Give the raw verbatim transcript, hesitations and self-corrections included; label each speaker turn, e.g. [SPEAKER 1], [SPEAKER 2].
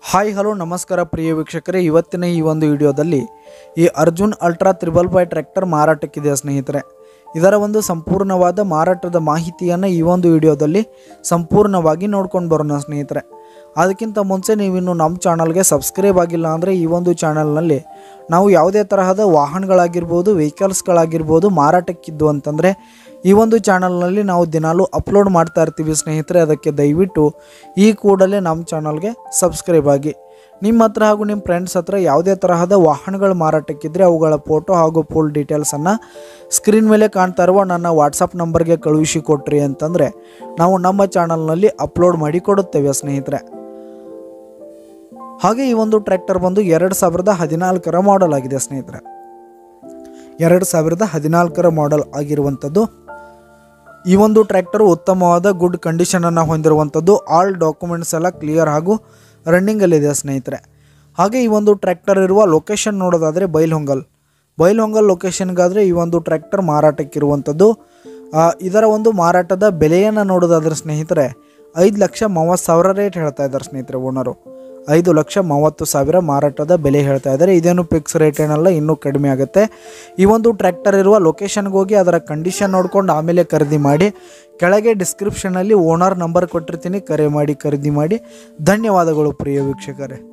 [SPEAKER 1] Hi hello ನಮಸ್ಕಾರ ಪ್ರಿಯ ವೀಕ್ಷಕರೇ, ಇವತ್ತಿನ ಈ ಒಂದು ವಿಡಿಯೋದಲ್ಲಿ ಈ Arjun ultra triple five tractor ಮಾರಾಟಕ್ಕಿದೆ ಸ್ನೇಹಿತರೆ. ಇದರ ಒಂದು ಸಂಪೂರ್ಣವಾದ ಮಾರಾಟದ ಮಾಹಿತಿಯನ್ನು ಈ ಒಂದು ವಿಡಿಯೋದಲ್ಲಿ ಸಂಪೂರ್ಣವಾಗಿ ನೋಡ್ಕೊಂಡು ಬರೋಣ ಸ್ನೇಹಿತರೆ. ಅದಕ್ಕಿಂತ ಮುಂಚೆ ನೀವಿನ್ನು ನಮ್ಮ ಚಾನಲ್ಗೆ ಸಬ್ಸ್ಕ್ರೈಬ್ ಆಗಿಲ್ಲ ಅಂದರೆ ಈ ಒಂದು ಚಾನಲ್ನಲ್ಲಿ ನಾವು ಯಾವುದೇ ತರಹದ ವಾಹನಗಳಾಗಿರ್ಬೋದು, ವೆಹಿಕಲ್ಸ್ಗಳಾಗಿರ್ಬೋದು ಮಾರಾಟಕ್ಕಿದ್ದು ಅಂತಂದರೆ ಈ ಒಂದು ಚಾನಲ್ನಲ್ಲಿ ನಾವು ದಿನಾಲೂ ಅಪ್ಲೋಡ್ ಮಾಡ್ತಾ ಇರ್ತೀವಿ ಸ್ನೇಹಿತರೆ. ಅದಕ್ಕೆ ದಯವಿಟ್ಟು ಈ ಕೂಡಲೇ ನಮ್ಮ ಚಾನಲ್ಗೆ ಸಬ್ಸ್ಕ್ರೈಬ್ ಆಗಿ. ನಿಮ್ಮ ಹತ್ರ ಹಾಗೂ ನಿಮ್ಮ ಫ್ರೆಂಡ್ಸ್ ಹತ್ರ ಯಾವುದೇ ತರಹದ ವಾಹನಗಳು ಮಾರಾಟಕ್ಕಿದ್ರೆ ಅವುಗಳ ಫೋಟೋ ಹಾಗೂ ಫುಲ್ ಡೀಟೇಲ್ಸನ್ನು ಸ್ಕ್ರೀನ್ ಮೇಲೆ ಕಾಣ್ತಾ ಇರುವ ನನ್ನ ವಾಟ್ಸಪ್ ನಂಬರ್ಗೆ ಕಳುಹಿಸಿ ಕೊಟ್ರಿ ಅಂತಂದರೆ ನಾವು ನಮ್ಮ ಚಾನಲ್ನಲ್ಲಿ ಅಪ್ಲೋಡ್ ಮಾಡಿ ಕೊಡುತ್ತೇವೆ ಸ್ನೇಹಿತರೆ. ಹಾಗೆ ಈ ಒಂದು ಟ್ರ್ಯಾಕ್ಟರ್ ಬಂದು ಎರಡು ಸಾವಿರದ ಹದಿನಾಲ್ಕರ ಮಾಡೆಲ್ ಆಗಿದೆ ಸ್ನೇಹಿತರೆ. ಎರಡು ಸಾವಿರದ ಹದಿನಾಲ್ಕರ ಮಾಡೆಲ್ ಆಗಿರುವಂಥದ್ದು ಈ ಒಂದು ಟ್ರ್ಯಾಕ್ಟರ್ ಉತ್ತಮವಾದ ಗುಡ್ ಕಂಡೀಷನನ್ನು ಹೊಂದಿರುವಂಥದ್ದು. ಆಲ್ ಡಾಕ್ಯುಮೆಂಟ್ಸ್ ಎಲ್ಲ ಕ್ಲಿಯರ್ ಹಾಗೂ ರನ್ನಿಂಗಲ್ಲಿದೆ ಸ್ನೇಹಿತರೆ. ಹಾಗೆ ಈ ಒಂದು ಟ್ರ್ಯಾಕ್ಟರ್ ಇರುವ ಲೊಕೇಶನ್ ನೋಡೋದಾದರೆ ಬೈಲ್ಹೊಂಗಲ್ ಬೈಲ್ಹೊಂಗಲ್ ಲೊಕೇಶನ್ಗಾದರೆ ಈ ಒಂದು ಟ್ರ್ಯಾಕ್ಟರ್ ಮಾರಾಟಕ್ಕಿರುವಂಥದ್ದು. ಇದರ ಒಂದು ಮಾರಾಟದ ಬೆಲೆಯನ್ನು ನೋಡೋದಾದರೆ ಸ್ನೇಹಿತರೆ ಐದು ಲಕ್ಷ ಮೂವತ್ತು ಸಾವಿರ ರೇಟ್ ಹೇಳ್ತಾ ಇದ್ದಾರೆ ಸ್ನೇಹಿತರೆ. ಓನರು ಐದು ಲಕ್ಷ ಮೂವತ್ತು ಸಾವಿರ ಮಾರಾಟದ ಬೆಲೆ ಹೇಳ್ತಾ ಇದ್ದಾರೆ. ಇದೇನು ಫಿಕ್ಸ್ ರೇಟ್ ಏನಲ್ಲ, ಇನ್ನೂ ಕಡಿಮೆ ಆಗುತ್ತೆ. ಈ ಒಂದು ಟ್ರ್ಯಾಕ್ಟರ್ ಇರುವ ಲೊಕೇಶನ್ಗೆ ಹೋಗಿ ಅದರ ಕಂಡೀಷನ್ ನೋಡ್ಕೊಂಡು ಆಮೇಲೆ ಖರೀದಿ ಮಾಡಿ. ಕೆಳಗೆ ಡಿಸ್ಕ್ರಿಪ್ಷನಲ್ಲಿ ಓನರ್ ನಂಬರ್ ಕೊಟ್ಟಿರ್ತೀನಿ, ಕರೆ ಮಾಡಿ ಖರೀದಿ ಮಾಡಿ. ಧನ್ಯವಾದಗಳು ಪ್ರಿಯ ವೀಕ್ಷಕರೇ.